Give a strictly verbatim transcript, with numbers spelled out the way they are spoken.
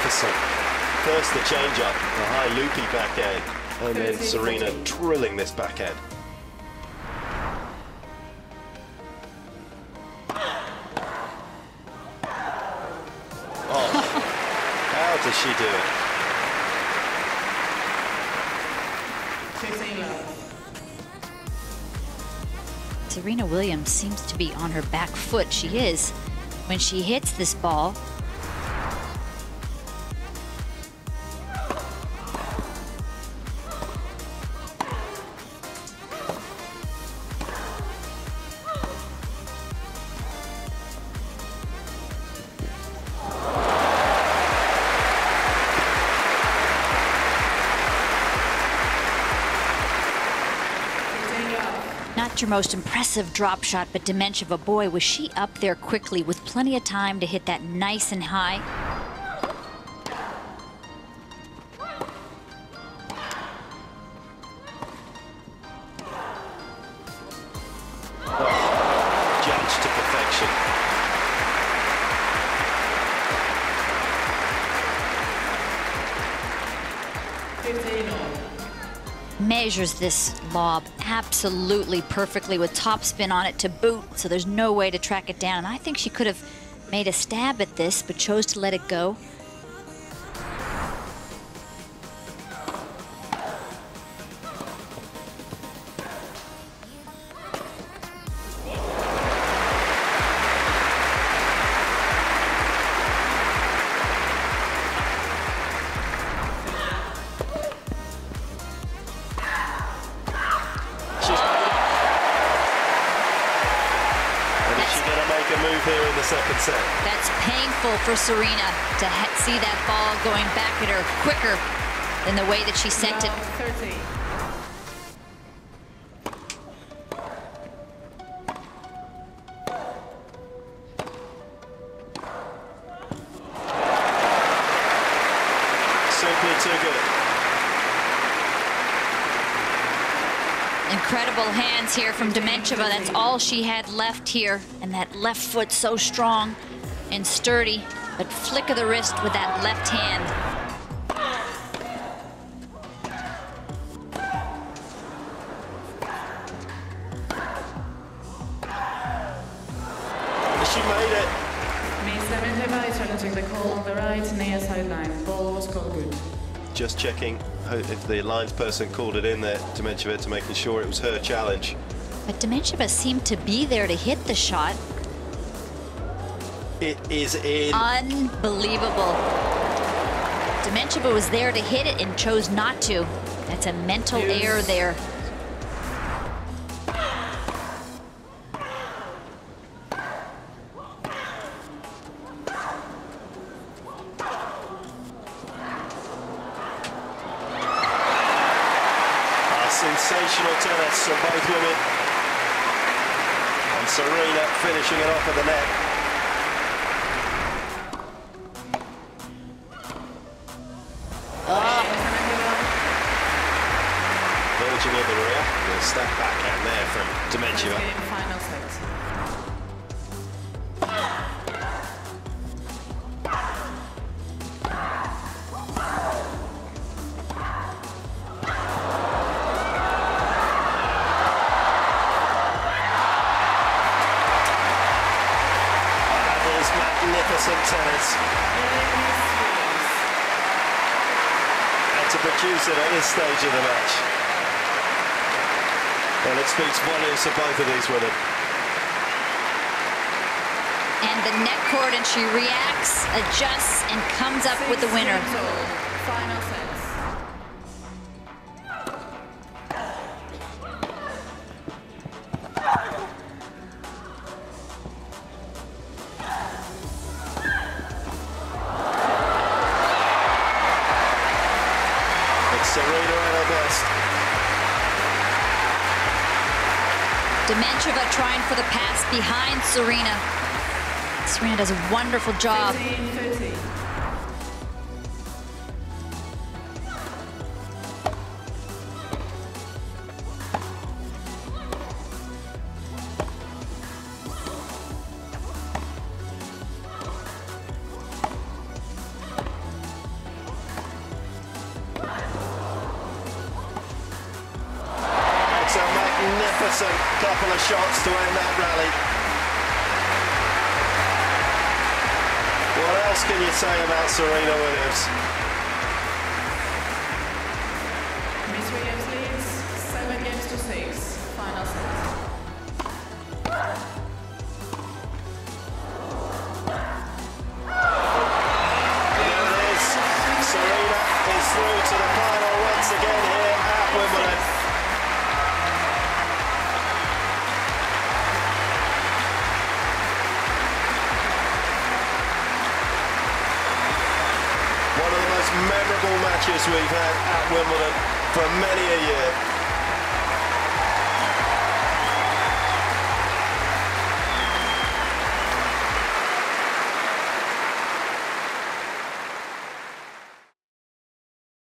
magnificent. First the change-up, the high loopy backhand, and then Serena drilling this backhand. Oh, how does she do it? Serena Williams seems to be on her back foot. She is. When she hits this ball, not your most impressive drop shot, but Dementieva, boy, was she up there quickly with plenty of time to hit that nice and high. Oh, judged to perfection. Measures this lob absolutely perfectly with topspin on it to boot, so there's no way to track it down. And I think she could have made a stab at this, but chose to let it go. Move here in the second set. That's painful for Serena to see that ball going back at her quicker than the way that she sent it. thirty. Simply too good. Incredible hands here from Dementieva. That's all she had left here. And that left foot so strong and sturdy. But flick of the wrist with that left hand. She made it. Miss Dementieva is challenging the call on the right near sideline. Ball was called good. Just checking if the lines person called it in there, Dementieva, to making sure it was her challenge. But Dementieva seemed to be there to hit the shot. It is in. Unbelievable. Dementieva was there to hit it and chose not to. That's a mental Yes. error there. Sensational tennis from both women. And Serena finishing it off at the net. Oh. Verging in the rear. The step backhand there from Dementieva. Final set. Magnificent tennis. And to produce it at this stage of the match. Well, it speaks volumes for both of these women. And the net cord, and she reacts, adjusts, and comes up with the winner. Final sets. Serena at her best. Dementieva trying for the pass behind Serena. Serena does a wonderful job. fifteen thirty. That's a magnificent couple of shots to end that rally. What else can you say about Serena Williams? Miss Williams leads seven games to six. Final set. There it is. Serena is through to the final once again here at Wimbledon. One of the most memorable matches we've had at Wimbledon for many a year.